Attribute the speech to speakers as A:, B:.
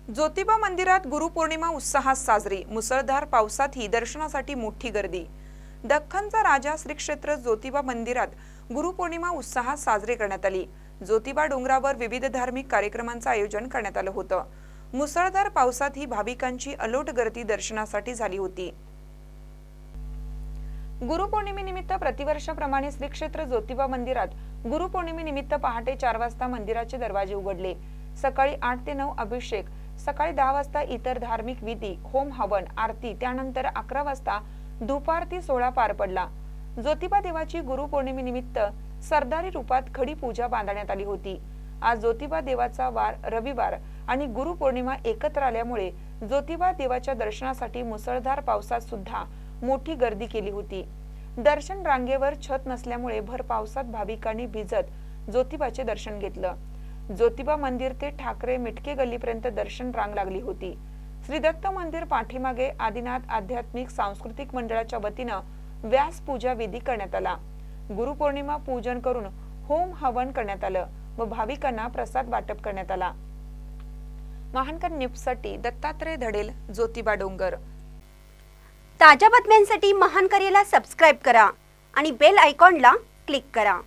A: ज्योतिबा मंदिरात गुरुपौर्णिमा उत्साहात साजरी। मुसळधार पावसातही दर्शनासाठी मोठी गर्दी। दख्खनचा राजा श्री क्षेत्र ज्योतिबा मंदिरात गुरुपौर्णिमा उत्साहात साजरी करण्यात आली। ज्योतिबा डोंगरावर विविध धार्मिक कार्यक्रमांचे आयोजन करण्यात आलं होतं। मुसळधार पावसातही भाविकांची अलोट गर्दी दर्शनासाठी झाली होती। गुरुपौर्णिमेनिमित्त प्रतिवर्षाप्रमाणे श्री क्षेत्र ज्योतिबा मंदिरात गुरुपौर्णिमेनिमित्त पहाटे 4 वाजता मंदिराचे दरवाजे उघडले। सकाळी 8 ते 9 अभिषेक, सकाळी 10 वाजता इतर धार्मिक विधी, होम हवन, आरती, त्यानंतर 11 वाजता धूपारती सोहळा पार पडला। ज्योतिबा देवाची गुरुपौर्णिमेनिमित्त सरदारी रूपात खडी पूजा बांधण्यात आली होती। आज ज्योतिबा देवाचा वार रविवार आणि गुरुपौर्णिमा एकत्र आल्यामुळे ज्योतिबा देवाच्या दर्शनासाठी मुसळधार पावसात सुद्धा मोठी गर्दी केली होती। दर्शन रांगेवर छत नसल्यामुळे भर पावसात भाविकांनी भिजत ज्योतिबाचे दर्शन घेतलं। ज्योतिबा मंदिर ते ठाकरे मिटके गल्लीपर्यंत दर्शन रांग लागली होती। श्री दत्त मंदिर पाठीमागे आदिनाथ आध्यात्मिक सांस्कृतिक मंडळाच्या वतीनं व्यास पूजा विधी करण्यात आला। गुरुपौर्णिमा पूजन करून होम हवन करण्यात आलं व भाविकांना प्रसाद वाटप करण्यात आला। महानकर न्यूजसाठी दत्तात्रय धडेल, ज्योतिबा डोंगर।
B: ताज्या बातम्यांसाठी महानकरेला सबस्क्राइब करा आणि बेल आयकॉनला क्लिक करा।